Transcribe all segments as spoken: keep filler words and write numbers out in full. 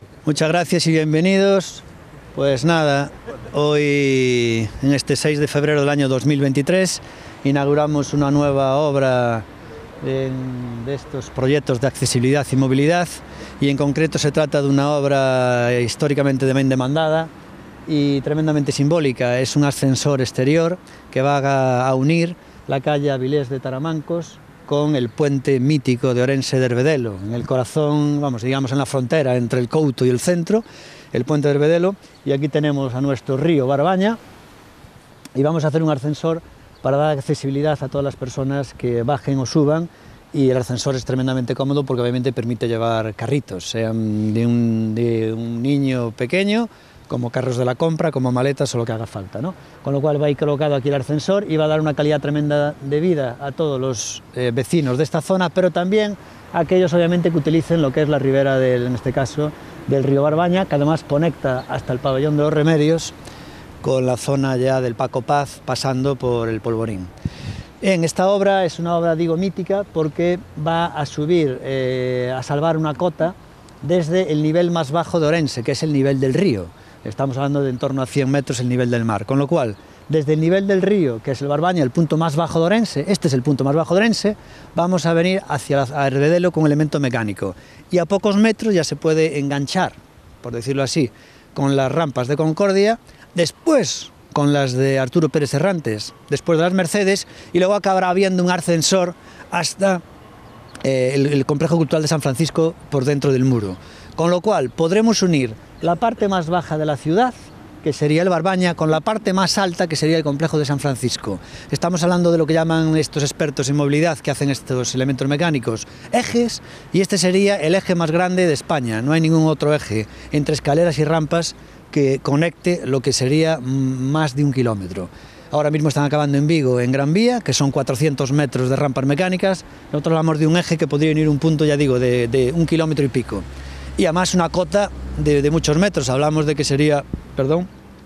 Muchas gracias y bienvenidos. Pues nada, hoy en este seis de febrero del año dos mil veintitrés inauguramos una nueva obra en, de estos proyectos de accesibilidad y movilidad, y en concreto se trata de una obra históricamente bien demandada y tremendamente simbólica. Es un ascensor exterior que va a, a unir la calle Avilés de Taramancos con el puente mítico de Orense de Herbedelo, en el corazón, vamos, digamos en la frontera entre el Couto y el centro, el puente de Herbedelo, y aquí tenemos a nuestro río Barbaña, y vamos a hacer un ascensor para dar accesibilidad a todas las personas que bajen o suban, y el ascensor es tremendamente cómodo porque obviamente permite llevar carritos, sean de un, de un niño pequeño, como carros de la compra, como maletas o lo que haga falta, ¿no? Con lo cual va a ir colocado aquí el ascensor y va a dar una calidad tremenda de vida a todos los eh, vecinos de esta zona, pero también a aquellos obviamente que utilicen lo que es la ribera, del, en este caso, del río Barbaña, que además conecta hasta el pabellón de los Remedios con la zona ya del Paco Paz, pasando por el Polvorín. En esta obra es una obra, digo, mítica, porque va a subir, eh, a salvar una cota desde el nivel más bajo de Orense, que es el nivel del río. Estamos hablando de en torno a cien metros el nivel del mar, con lo cual, desde el nivel del río, que es el Barbaña, el punto más bajo de Orense, este es el punto más bajo de Orense, vamos a venir hacia la, a Herbedelo con elemento mecánico. Y a pocos metros ya se puede enganchar, por decirlo así, con las rampas de Concordia, después con las de Arturo Pérez Errantes, después de las Mercedes, y luego acabará habiendo un ascensor hasta eh, el, el complejo cultural de San Francisco por dentro del muro. Con lo cual podremos unir la parte más baja de la ciudad, que sería el Barbaña, con la parte más alta, que sería el complejo de San Francisco. Estamos hablando de lo que llaman estos expertos en movilidad que hacen estos elementos mecánicos, ejes, y este sería el eje más grande de España. No hay ningún otro eje entre escaleras y rampas que conecte lo que sería más de un kilómetro. Ahora mismo están acabando en Vigo, en Gran Vía, que son cuatrocientos metros de rampas mecánicas. Nosotros hablamos de un eje que podría unir un punto, ya digo, de, de un kilómetro y pico. Y además una cota de, de muchos metros. Hablamos de que sería, perdón,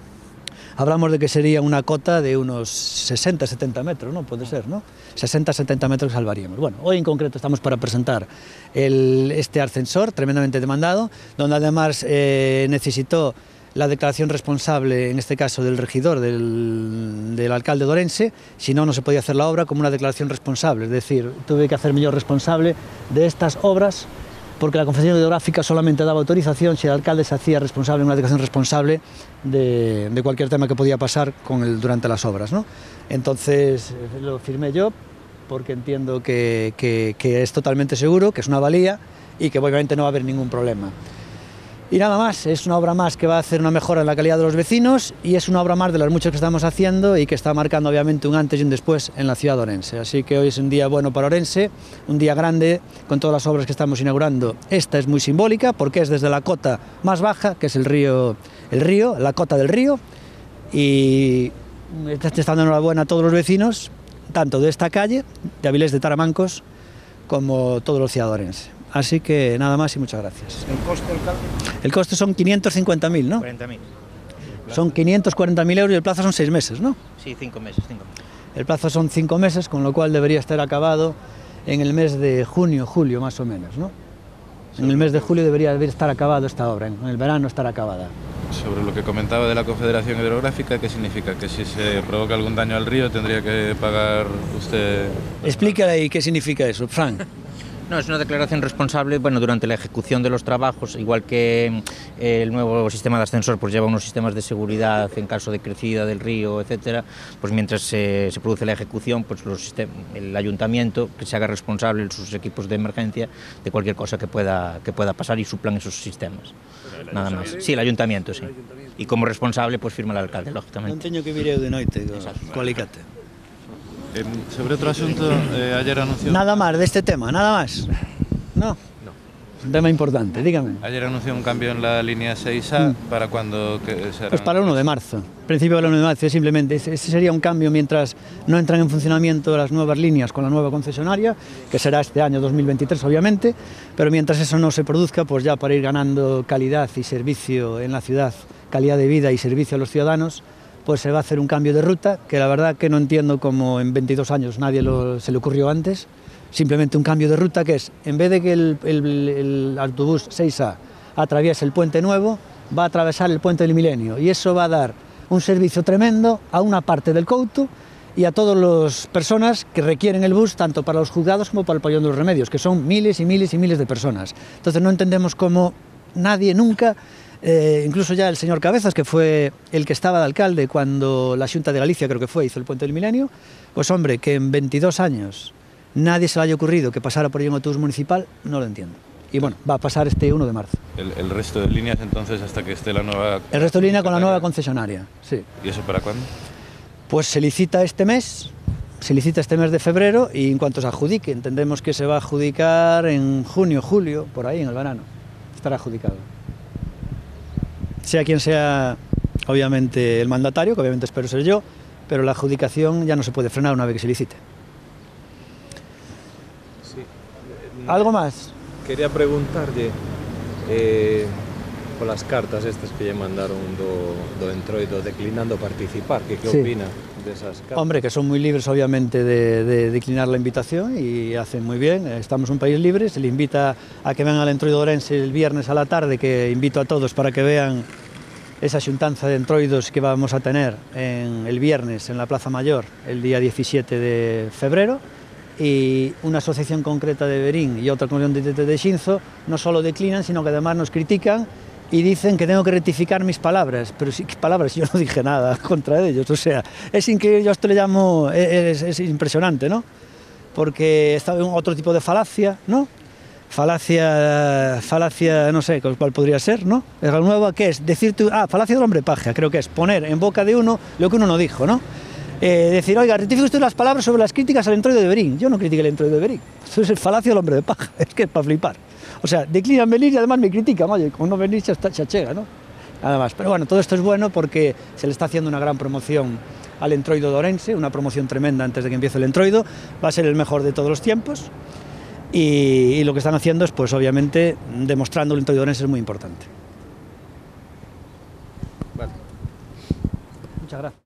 hablamos de que sería una cota de unos sesenta, setenta metros, ¿no? Puede ser, ¿no? sesenta, setenta metros salvaríamos. Bueno, hoy en concreto estamos para presentar el, este ascensor tremendamente demandado, donde además eh, necesitó la declaración responsable, en este caso del regidor, del, del alcalde de Orense, si no, no se podía hacer la obra como una declaración responsable, es decir, tuve que hacerme yo responsable de estas obras, porque la Confederación Hidrográfica solamente daba autorización si el alcalde se hacía responsable, una declaración responsable de, de cualquier tema que podía pasar con el, durante las obras, ¿no? Entonces lo firmé yo, porque entiendo que, que, que es totalmente seguro, que es una valía y que obviamente no va a haber ningún problema. Y nada más, es una obra más que va a hacer una mejora en la calidad de los vecinos, y es una obra más de las muchas que estamos haciendo y que está marcando obviamente un antes y un después en la ciudad de Orense. Así que hoy es un día bueno para Orense, un día grande con todas las obras que estamos inaugurando. Esta es muy simbólica porque es desde la cota más baja, que es el río, el río, la cota del río, y está dando enhorabuena a todos los vecinos, tanto de esta calle, de Avilés de Taramancos, como todos los ciudadanos de Orense. Así que nada más y muchas gracias. ¿El coste, alcalde? El coste son quinientos cincuenta mil, ¿no? cuarenta mil. Son quinientos cuarenta mil euros y el plazo son seis meses, ¿no? Sí, cinco meses, cinco meses. El plazo son cinco meses, con lo cual debería estar acabado en el mes de junio, julio más o menos, ¿no? En el mes de julio debería estar acabado esta obra, en el verano estará acabada. Sobre lo que comentaba de la Confederación Hidrográfica, ¿qué significa? ¿Que si se provoca algún daño al río tendría que pagar usted? Explícale ahí qué significa eso, Frank. No, es una declaración responsable, bueno, durante la ejecución de los trabajos, igual que eh, el nuevo sistema de ascensor pues lleva unos sistemas de seguridad en caso de crecida del río, etcétera, pues mientras eh, se produce la ejecución, pues los el ayuntamiento que se haga responsable en sus equipos de emergencia de cualquier cosa que pueda, que pueda pasar y suplan esos sistemas. Nada más. Sí, el ayuntamiento, sí. Y como responsable pues firma el alcalde, lógicamente. Non teño que vir eu de noite co alicate. Eh, sobre otro asunto, eh, ayer anunció... Nada más de este tema, nada más. No. No. Es un tema importante, dígame. Ayer anunció un cambio en la línea seis A, Mm. ¿para cuándo será? Pues para el uno de marzo, principio del uno de marzo, simplemente. Ese sería un cambio mientras no entran en funcionamiento las nuevas líneas con la nueva concesionaria, que será este año dos mil veintitrés obviamente, pero mientras eso no se produzca, pues ya para ir ganando calidad y servicio en la ciudad, calidad de vida y servicio a los ciudadanos, pues se va a hacer un cambio de ruta, que la verdad que no entiendo cómo en veintidós años nadie lo, se le ocurrió antes. Simplemente un cambio de ruta que es, en vez de que el, el, el autobús seis A atraviesa el Puente Nuevo, va a atravesar el Puente del Milenio, y eso va a dar un servicio tremendo a una parte del Couto y a todas las personas que requieren el bus, tanto para los juzgados como para el Pabellón de los Remedios, que son miles y miles y miles de personas. Entonces no entendemos cómo nadie nunca, eh, incluso ya el señor Cabezas, que fue el que estaba de alcalde cuando la Xunta de Galicia, creo que fue, hizo el Puente del Milenio, pues hombre, que en veintidós años nadie se le haya ocurrido que pasara por ahí un autobús municipal, no lo entiendo. Y bueno, va a pasar este uno de marzo. El, el resto de líneas entonces hasta que esté la nueva... El resto de línea con la nueva concesionaria, sí. ¿Y eso para cuándo? Pues se licita este mes, se licita este mes de febrero, y en cuanto se adjudique, entendemos que se va a adjudicar en junio, julio, por ahí en el verano, estará adjudicado. Sea quien sea, obviamente, el mandatario, que obviamente espero ser yo, pero la adjudicación ya no se puede frenar una vez que se licite. Sí. ¿Algo más? Quería preguntarle eh, por las cartas estas que lle mandaron do, do Entroido declinando participar, que qué Sí. opina de esas cartas? Hombre, que son muy libres obviamente de, de declinar la invitación, y hacen muy bien. Estamos un país libre, se le invita a que vengan al Entroido de Ourense el viernes a la tarde, que invito a todos para que vean esa xuntanza de entroidos que vamos a tener en el viernes en la Plaza Mayor el día diecisiete de febrero, y una asociación concreta de Verín y otra comunión de, de, de Xinzo no solo declinan, sino que además nos critican y dicen que tengo que rectificar mis palabras, pero sí, ¿qué palabras? Yo no dije nada contra ellos, o sea, es increíble, yo a esto le llamo, es, es impresionante, ¿no? Porque está en otro tipo de falacia, ¿no? Falacia, falacia, no sé cuál podría ser, ¿no? La nueva, ¿qué es? Decirte, ah, falacia del hombre paja, creo que es poner en boca de uno lo que uno no dijo, ¿no? Eh, decir, oiga, rectifique usted las palabras sobre las críticas al Entroido de Verín. Yo no critiqué el Entroido de Verín, eso es el falacia del hombre de paja, es que es para flipar. O sea, declinan venir y además me critican, oye, como no venís ya se achega, ¿no? Nada más. Pero bueno, todo esto es bueno porque se le está haciendo una gran promoción al Entroido de Ourense, una promoción tremenda antes de que empiece el Entroido, va a ser el mejor de todos los tiempos, y, y lo que están haciendo es, pues obviamente, demostrando el Entroido de Ourense es muy importante. Vale. Muchas gracias.